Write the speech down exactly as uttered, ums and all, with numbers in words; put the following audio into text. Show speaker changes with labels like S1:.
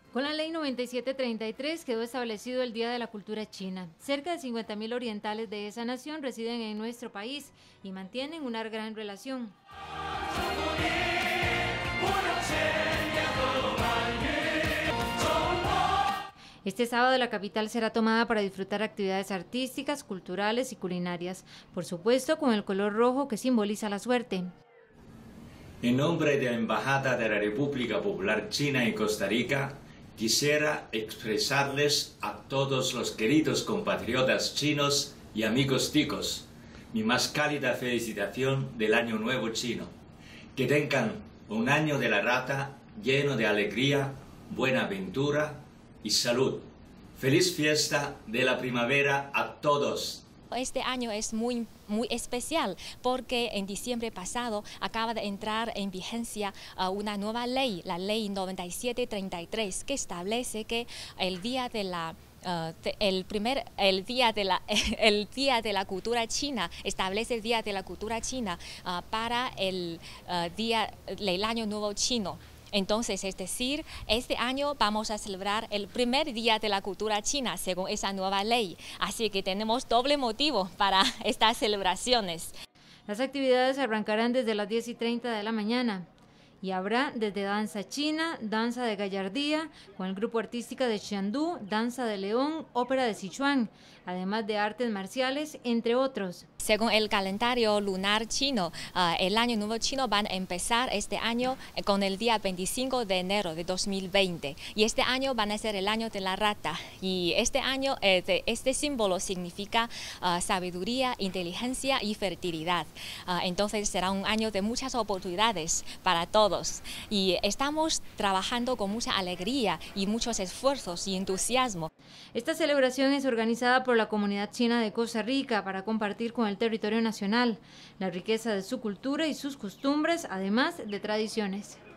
S1: Con la Ley noventa y siete treinta y tres quedó establecido el Día de la Cultura China. Cerca de cincuenta mil orientales de esa nación residen en nuestro país y mantienen una gran relación. Este sábado la capital será tomada para disfrutar actividades artísticas, culturales y culinarias, por supuesto con el color rojo que simboliza la suerte.
S2: En nombre de la Embajada de la República Popular China en Costa Rica, quisiera expresarles a todos los queridos compatriotas chinos y amigos ticos mi más cálida felicitación del Año Nuevo Chino. Que tengan un año de la rata lleno de alegría, buena aventura y salud. ¡Feliz fiesta de la primavera a todos!
S3: Este año es muy, muy especial porque en diciembre pasado acaba de entrar en vigencia uh, una nueva ley, la Ley noventa y siete treinta y tres, que establece que el día de la Uh, el primer el día de la el día de la cultura china establece el día de la cultura china uh, para el uh, día el año nuevo chino. Entonces, es decir, este año vamos a celebrar el primer día de la cultura china según esa nueva ley. Así que tenemos doble motivo para estas celebraciones.
S1: Las actividades arrancarán desde las diez y treinta de la mañana. Y habrá desde danza china, danza de gallardía, con el grupo artística de Xiandú, danza de León, ópera de Sichuan, además de artes marciales, entre otros.
S3: Según el calendario lunar chino, uh, el año nuevo chino va a empezar este año con el día veinticinco de enero de dos mil veinte. Y este año van a ser el año de la rata. Y este año, eh, de, este símbolo significa uh, sabiduría, inteligencia y fertilidad. Uh, entonces será un año de muchas oportunidades para todos. Y estamos trabajando con mucha alegría y muchos esfuerzos y entusiasmo.
S1: Esta celebración es organizada por la comunidad china de Costa Rica para compartir con el territorio nacional la riqueza de su cultura y sus costumbres, además de tradiciones.